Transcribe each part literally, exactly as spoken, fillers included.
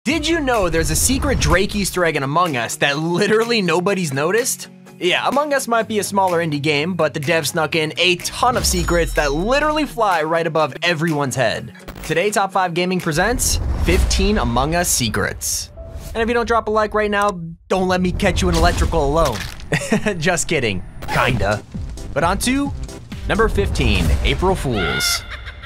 Did you know there's a secret Drake Easter egg in Among Us that literally nobody's noticed? Yeah, Among Us might be a smaller indie game, but the devs snuck in a ton of secrets that literally fly right above everyone's head. Today, Top five Gaming presents fifteen Among Us secrets. And if you don't drop a like right now, don't let me catch you in electrical alone. Just kidding, kinda. But on to number fifteen, April Fools.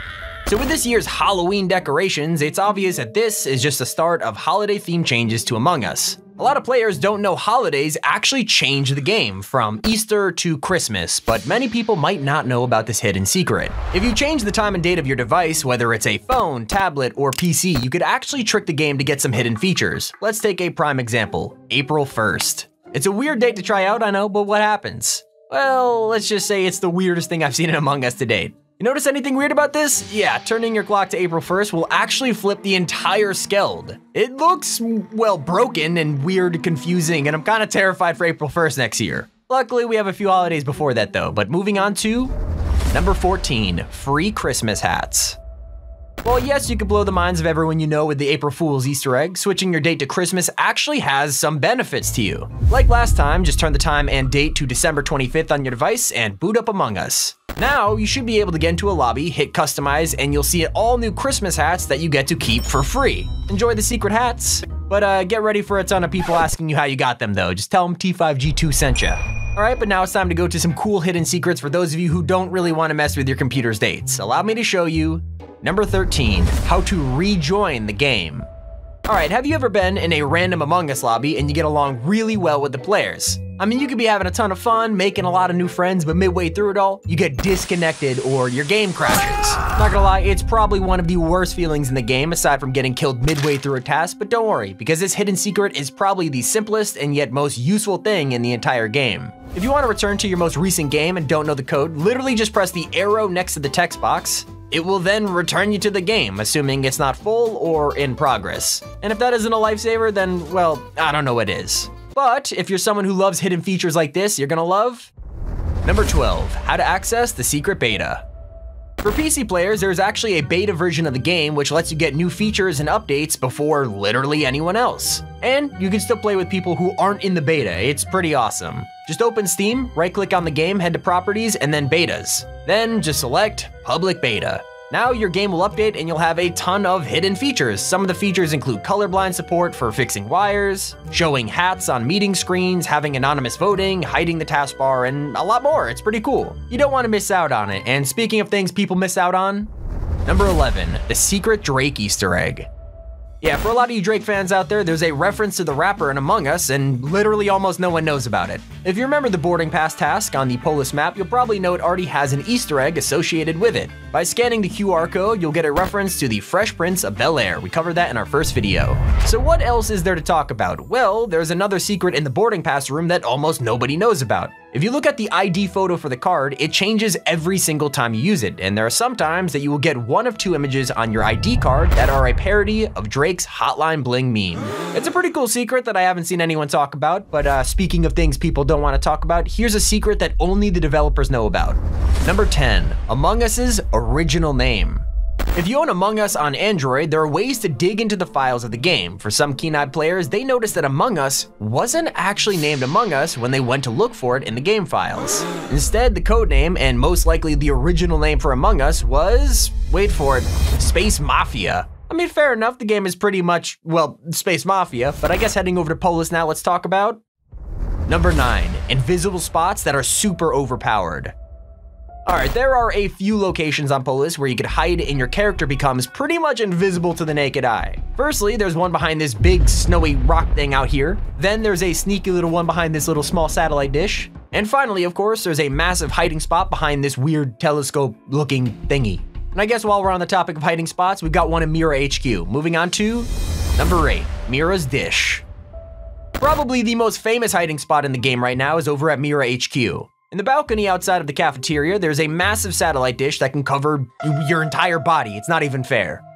So with this year's Halloween decorations, it's obvious that this is just the start of holiday theme changes to Among Us. A lot of players don't know holidays actually change the game from Easter to Christmas, but many people might not know about this hidden secret. If you change the time and date of your device, whether it's a phone, tablet, or P C, you could actually trick the game to get some hidden features. Let's take a prime example, April first. It's a weird date to try out, I know, but what happens? Well, let's just say it's the weirdest thing I've seen in Among Us to date. You notice anything weird about this? Yeah, turning your clock to April first will actually flip the entire skeld. It looks, well, broken and weird, confusing, and I'm kind of terrified for April first next year. Luckily, we have a few holidays before that though, but moving on to number fourteen, free Christmas hats. Well, yes, you could blow the minds of everyone you know with the April Fool's Easter egg. Switching your date to Christmas actually has some benefits to you. Like last time, just turn the time and date to December twenty-fifth on your device and boot up Among Us. Now, you should be able to get into a lobby, hit customize, and you'll see all new Christmas hats that you get to keep for free. Enjoy the secret hats, but uh, get ready for a ton of people asking you how you got them though. Just tell them T five G two sent ya. Alright, but now it's time to go to some cool hidden secrets for those of you who don't really want to mess with your computer's dates. Allow me to show you number thirteen, how to rejoin the game. Alright, have you ever been in a random Among Us lobby and you get along really well with the players? I mean, you could be having a ton of fun, making a lot of new friends, but midway through it all, you get disconnected or your game crashes. Not gonna lie, it's probably one of the worst feelings in the game aside from getting killed midway through a task, but don't worry, because this hidden secret is probably the simplest and yet most useful thing in the entire game. If you want to return to your most recent game and don't know the code, literally just press the arrow next to the text box. It will then return you to the game, assuming it's not full or in progress. And if that isn't a lifesaver, then, well, I don't know what is. But if you're someone who loves hidden features like this, you're gonna love number twelve, how to access the secret beta. For P C players, there's actually a beta version of the game which lets you get new features and updates before literally anyone else. And you can still play with people who aren't in the beta. It's pretty awesome. Just open Steam, right-click on the game, head to Properties, and then Betas. Then just select Public Beta. Now your game will update and you'll have a ton of hidden features. Some of the features include colorblind support for fixing wires, showing hats on meeting screens, having anonymous voting, hiding the taskbar, and a lot more. It's pretty cool. You don't want to miss out on it. And speaking of things people miss out on, number eleven, the secret Drake Easter egg. Yeah, for a lot of you Drake fans out there, there's a reference to the rapper in Among Us, and literally almost no one knows about it. If you remember the boarding pass task on the Polis map, you'll probably know it already has an Easter egg associated with it. By scanning the Q R code, you'll get a reference to the Fresh Prince of Bel-Air. We covered that in our first video. So what else is there to talk about? Well, there's another secret in the boarding pass room that almost nobody knows about. If you look at the I D photo for the card, it changes every single time you use it, and there are some times that you will get one of two images on your I D card that are a parody of Drake's Hotline Bling meme. It's a pretty cool secret that I haven't seen anyone talk about, but uh, speaking of things people don't want to talk about, here's a secret that only the developers know about. Number ten, Among Us's original name. If you own Among Us on Android, there are ways to dig into the files of the game. For some keen-eyed players, they noticed that Among Us wasn't actually named Among Us when they went to look for it in the game files. Instead, the codename, and most likely the original name for Among Us, was, wait for it, Space Mafia. I mean, fair enough, the game is pretty much, well, Space Mafia, but I guess heading over to Polis now, let's talk about number nine, invisible spots that are super overpowered. Alright, there are a few locations on Polis where you could hide and your character becomes pretty much invisible to the naked eye. Firstly, there's one behind this big snowy rock thing out here. Then there's a sneaky little one behind this little small satellite dish. And finally, of course, there's a massive hiding spot behind this weird telescope looking thingy. And I guess while we're on the topic of hiding spots, we've got one in Mira H Q. Moving on to number eight, Mira's Dish. Probably the most famous hiding spot in the game right now is over at Mira H Q. In the balcony outside of the cafeteria, there's a massive satellite dish that can cover your entire body. It's not even fair.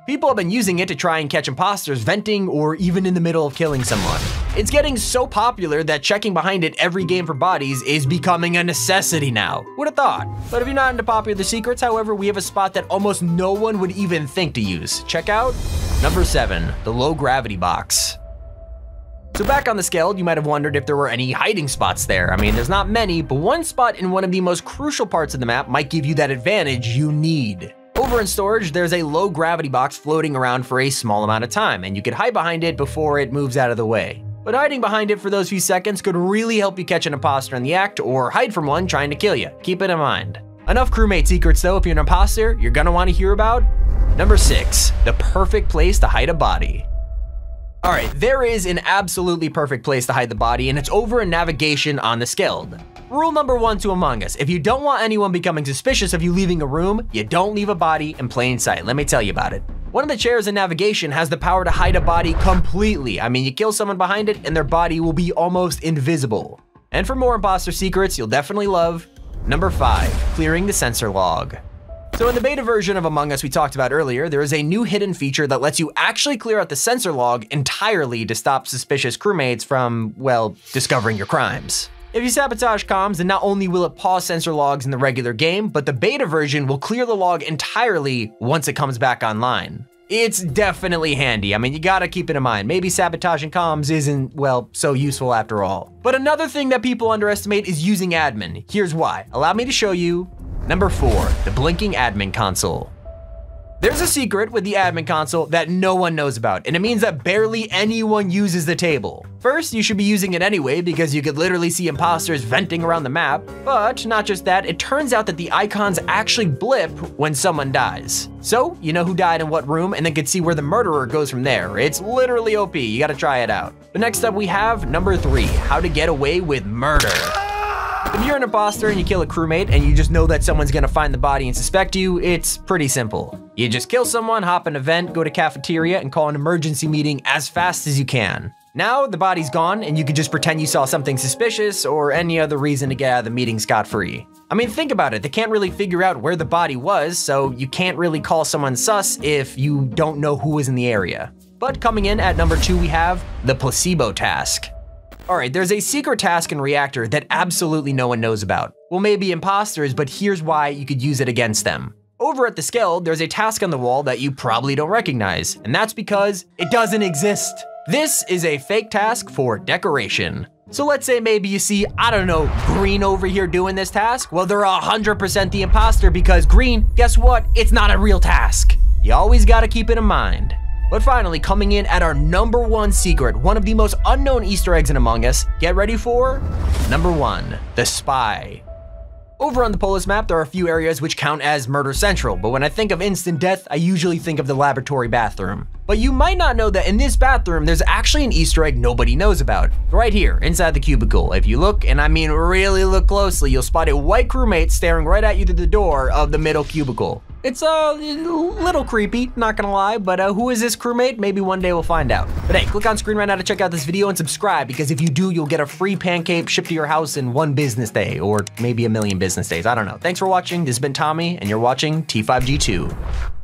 People have been using it to try and catch imposters venting or even in the middle of killing someone. It's getting so popular that checking behind it every game for bodies is becoming a necessity now. Who'd have thought? But if you're not into popular secrets, however, we have a spot that almost no one would even think to use. Check out number seven, the low gravity box. So back on the Skeld, you might have wondered if there were any hiding spots there. I mean, there's not many, but one spot in one of the most crucial parts of the map might give you that advantage you need. Over in storage, there's a low gravity box floating around for a small amount of time, and you could hide behind it before it moves out of the way. But hiding behind it for those few seconds could really help you catch an imposter in the act or hide from one trying to kill you. Keep it in mind. Enough crewmate secrets though. If you're an imposter, you're gonna want to hear about number six, the perfect place to hide a body. All right, there is an absolutely perfect place to hide the body, and it's over in navigation on the Skeld. Rule number one to Among Us, if you don't want anyone becoming suspicious of you leaving a room, you don't leave a body in plain sight. Let me tell you about it. One of the chairs in navigation has the power to hide a body completely. I mean, you kill someone behind it and their body will be almost invisible. And for more imposter secrets you'll definitely love, number five, clearing the sensor log. So in the beta version of Among Us we talked about earlier, there is a new hidden feature that lets you actually clear out the sensor log entirely to stop suspicious crewmates from, well, discovering your crimes. If you sabotage comms, then not only will it pause sensor logs in the regular game, but the beta version will clear the log entirely once it comes back online. It's definitely handy. I mean, you gotta keep it in mind. Maybe sabotaging comms isn't, well, so useful after all. But another thing that people underestimate is using admin. Here's why. Allow me to show you. Number four, the blinking admin console. There's a secret with the admin console that no one knows about, and it means that barely anyone uses the table. First, you should be using it anyway because you could literally see imposters venting around the map, but not just that, it turns out that the icons actually blip when someone dies. So, you know who died in what room and then can see where the murderer goes from there. It's literally O P, you gotta try it out. But next up we have number three, how to get away with murder. If you're an imposter and you kill a crewmate and you just know that someone's gonna find the body and suspect you, it's pretty simple. You just kill someone, hop in a vent, go to cafeteria, and call an emergency meeting as fast as you can. Now the body's gone and you can just pretend you saw something suspicious or any other reason to get out of the meeting scot-free. I mean, think about it, they can't really figure out where the body was, so you can't really call someone sus if you don't know who was in the area. But coming in at number two, we have the placebo task. All right, there's a secret task in Reactor that absolutely no one knows about. Well, maybe imposters, but here's why you could use it against them. Over at the Skeld, there's a task on the wall that you probably don't recognize, and that's because it doesn't exist. This is a fake task for decoration. So let's say maybe you see, I don't know, Green over here doing this task. Well, they're one hundred percent the imposter because Green, guess what? It's not a real task. You always gotta keep it in mind. But finally, coming in at our number one secret, one of the most unknown Easter eggs in Among Us, get ready for number one, the spy. Over on the Polis map, there are a few areas which count as Murder Central, but when I think of instant death, I usually think of the laboratory bathroom. But you might not know that in this bathroom, there's actually an Easter egg nobody knows about. Right here, inside the cubicle. If you look, and I mean really look closely, you'll spot a white crewmate staring right at you through the door of the middle cubicle. It's a little creepy, not gonna lie, but uh, who is this crewmate? Maybe one day we'll find out. But hey, click on screen right now to check out this video and subscribe, because if you do, you'll get a free pancake shipped to your house in one business day, or maybe a million business days, I don't know. Thanks for watching, this has been Tommy, and you're watching T five G two.